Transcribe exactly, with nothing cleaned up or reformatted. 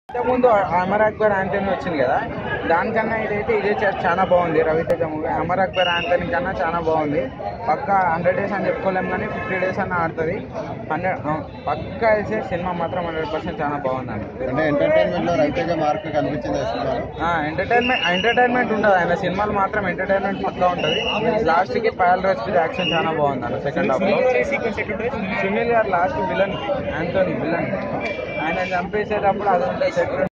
ఇంతకుముందు అమర్ అక్బర్ ఆంటనీ వచ్చింది కదా, దానికన్నా ఇదైతే ఇదే చాలా బాగుంది. రవితేజ మూవీ అమర్ అక్బర్ ఆంటనీ కన్నా చాలా బాగుంది. పక్కా హండ్రెడ్ డేస్ అని చెప్పుకోలేము కానీ ఫిఫ్టీ డేస్ అన్న ఆడుతుంది. హండ్రెడ్ పక్కా వేసే సినిమా మాత్రం హండ్రెడ్ పర్సెంట్ చాలా బాగుందండి. అంటే ఎంటర్టైన్మెంట్ లో రవితేజ మార్క్ కనిపించింది. ఎంటర్టైన్మెంట్ ఎంటర్టైన్మెంట్ ఉంటుంది ఆయన సినిమాలు మాత్రం ఎంటర్టైన్మెంట్ పక్కా ఉంటుంది. లాస్ట్ కి పాయల్ రాజ్ యాక్షన్ చాలా బాగుంది అన్న. సెకండ్ హాఫ్ లో సునీల్ గారు లాస్ట్ విలన్ ఆంటోనీ విలన్ ఆయన చంపేసేటప్పుడు అది